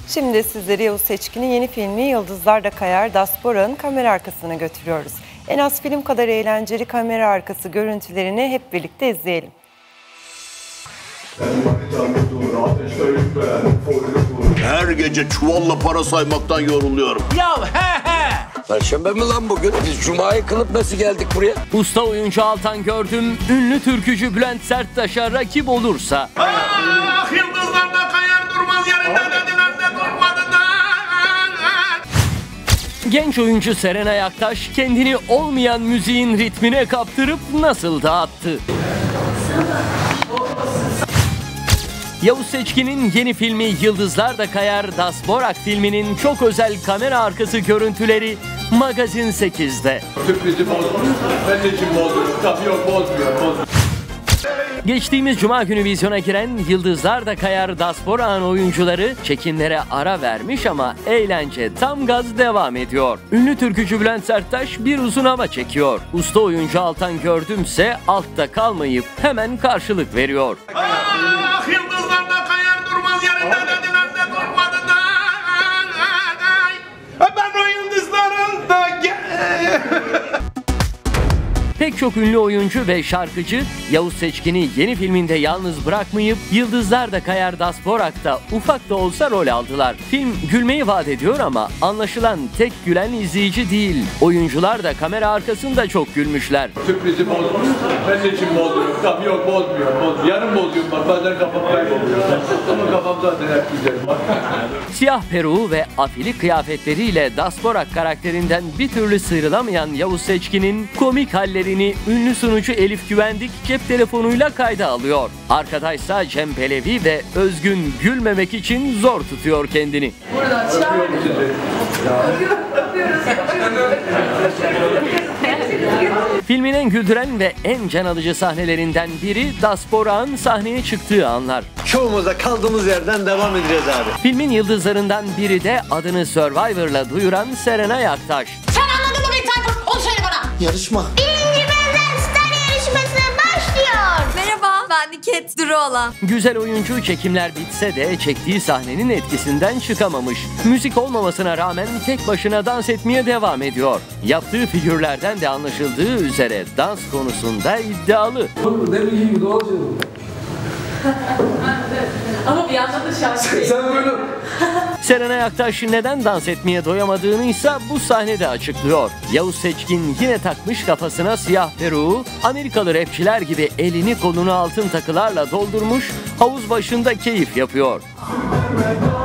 Şimdi sizleri Yavuz Seçkin'in yeni filmi Yıldızlar da Kayar Diaspora'nın kamera arkasına götürüyoruz. En az film kadar eğlenceli kamera arkası görüntülerini hep birlikte izleyelim. Her gece çuvalla para saymaktan yoruluyorum. Ya he he! Perşembe mi lan bugün? Biz Cuma'yı kılıp nasıl geldik buraya? Usta oyuncu Altan Gördüm, ünlü türkücü Bülent Serttaş'a rakip olursa... Ah, yıldızlar da kayar durmaz yerinde dediler de durmadı da. Genç oyuncu Serenay Aktaş kendini olmayan müziğin ritmine kaptırıp nasıl dağıttı? Yavuz Seçkin'in yeni filmi Yıldızlar da Kayar Diaspora filminin çok özel kamera arkası görüntüleri Magazin 8'de. Sürprizi bozmuyor. Ben de için bozuyorum. Tabii yok, bozmuyor. Geçtiğimiz Cuma günü vizyona giren Yıldızlar da Kayar Diaspora'nın oyuncuları çekimlere ara vermiş ama eğlence tam gaz devam ediyor. Ünlü türkücü Bülent Serttaş bir uzun hava çekiyor. Usta oyuncu Altan Gördümse altta kalmayıp hemen karşılık veriyor. Ah, yıldızlar da kayar durmaz yerinde dediler de durmadı da. Ben o yıldızların da Pek çok ünlü oyuncu ve şarkıcı Yavuz Seçkin'i yeni filminde yalnız bırakmayıp Yıldızlar da Kayar Diaspora'da ufak da olsa rol aldılar. Film gülmeyi vaat ediyor ama anlaşılan tek gülen izleyici değil. Oyuncular da kamera arkasında çok gülmüşler. Sürprizi bozmuyor. Ben de için bozuyorum. Tabii yok, bozmuyor. Yarın bozuyorum bak. Bazen kafam kayboluyor. Ama kafam zaten hep güzel. Siyah peruğu ve afili kıyafetleriyle Diaspora karakterinden bir türlü sıyrılamayan Yavuz Seçkin'in komik hallerini ünlü sunucu Elif Güvendik cep telefonuyla kayda alıyor. Arkadaysa Cem Pelevi ve Özgün gülmemek için zor tutuyor kendini. Buradan çıkar. Filmin en güldüren ve en can alıcı sahnelerinden biri Diaspora'nın sahneye çıktığı anlar. Şovumuza kaldığımız yerden devam edeceğiz abi. Filmin yıldızlarından biri de adını Survivor'la duyuran Serenay Aktaş. Sen anladın mı beni Tayfun? Onu söyle bana. Yarışma. Birinci Benden Star yarışması başlıyor. Merhaba, ben Niket Duruoğlan. Güzel oyuncu çekimler bitse de çektiği sahnenin etkisinden çıkamamış. Müzik olmamasına rağmen tek başına dans etmeye devam ediyor. Yaptığı figürlerden de anlaşıldığı üzere dans konusunda iddialı. Demin gibi olacağım. Ama bir yandan da şarkı. Sen böyle... Serenay Aktaş neden dans etmeye doyamadığını ise bu sahnede açıklıyor. Yavuz Seçkin yine takmış kafasına siyah peruğu, Amerikalı rapçiler gibi elini kolunu altın takılarla doldurmuş, havuz başında keyif yapıyor.